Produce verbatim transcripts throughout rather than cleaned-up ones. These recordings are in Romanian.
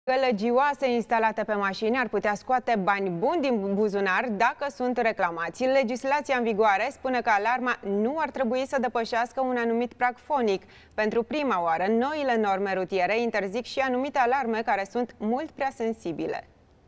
Gălăgioase instalate pe mașini ar putea scoate bani buni din buzunar dacă sunt reclamați. Legislația în vigoare spune că alarma nu ar trebui să depășească un anumit prag fonic. Pentru prima oară, noile norme rutiere interzic și anumite alarme care sunt mult prea sensibile.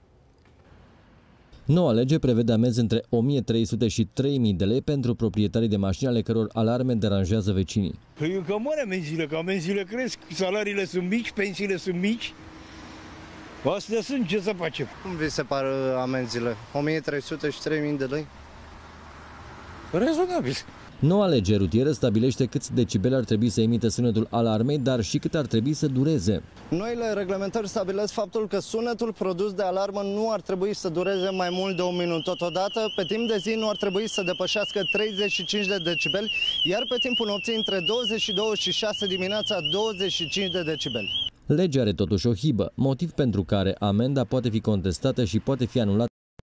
Noua lege prevede amenzi între o mie trei sute și trei mii de lei pentru proprietarii de mașini ale căror alarme deranjează vecinii. Păi e cam mare amenziile, că amenziile cresc, salariile sunt mici, pensiile sunt mici. Astea sunt, ce să facem? Cum vi se par amenziile? o mie trei sute și trei mii de lei? Rezonabil. Noua lege rutieră stabilește câți decibeli ar trebui să emită sunetul alarmei, dar și cât ar trebui să dureze. Noile reglementări stabilesc faptul că sunetul produs de alarmă nu ar trebui să dureze mai mult de un minut. Totodată, pe timp de zi nu ar trebui să depășească treizeci și cinci de decibeli, iar pe timpul nopții între douăzeci și două și șase dimineața douăzeci și cinci de decibeli. Legea are totuși o hibă, motiv pentru care amenda poate fi contestată și poate fi anulată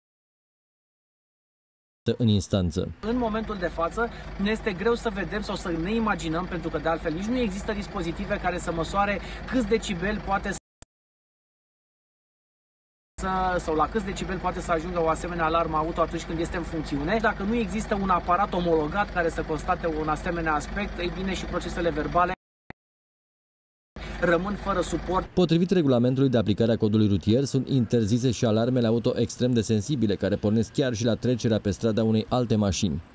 în instanță. În momentul de față ne este greu să vedem sau să ne imaginăm, pentru că de altfel nici nu există dispozitive care să măsoare câți decibeli poate să, sau la câți decibeli poate să ajungă o asemenea alarmă auto atunci când este în funcțiune. Dacă nu există un aparat omologat care să constate un asemenea aspect, ei bine, și procesele verbale rămân fără suport. Potrivit regulamentului de aplicare a codului rutier, sunt interzise și alarmele auto extrem de sensibile, care pornesc chiar și la trecerea pe strada unei alte mașini.